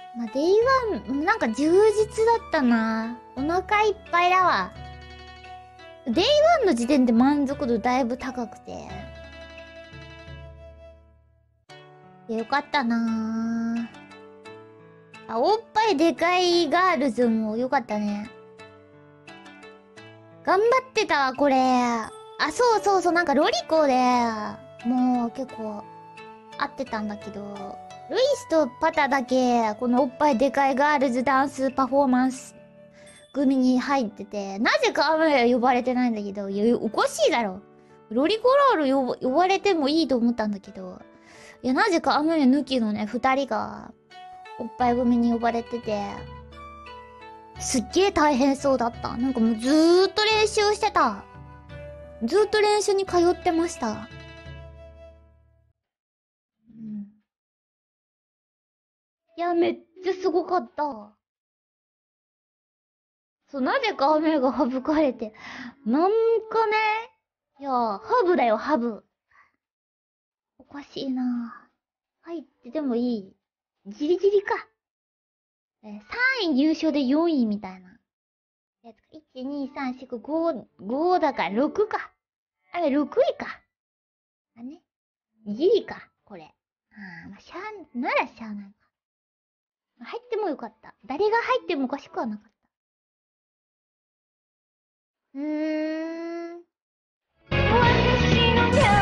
まあ、デイワン、なんか充実だったな。お腹いっぱいだわ。デイワンの時点で満足度だいぶ高くて。よかったなあ。おっぱいでかいガールズもよかったね。頑張ってたわ、これ。あ、そうそうそう、なんかロリコで、もう結構、合ってたんだけど、ルイスとパタだけ、このおっぱいでかいガールズダンスパフォーマンス組に入ってて、なぜかアムロ呼ばれてないんだけど、いや、おかしいだろ。ロリコロール呼ばれてもいいと思ったんだけど、いや、なぜかアムロ抜きのね、二人が、おっぱい組に呼ばれてて、すっげえ大変そうだった。なんかもうずーっと練習してた。ずーっと練習に通ってました。うん。いや、めっちゃすごかった。そう、なぜか雨が省かれて。なんかね、いや、ハブだよ、ハブ。おかしいな。入っててもいい。ギリギリか。3位入賞で4位みたいな。1、2、3、4、5、5だから6か。あれ、6位か。あね。ギリか、これ。ああ、まあ、ならしゃあないか。入ってもよかった。誰が入ってもおかしくはなかった。うーん。私の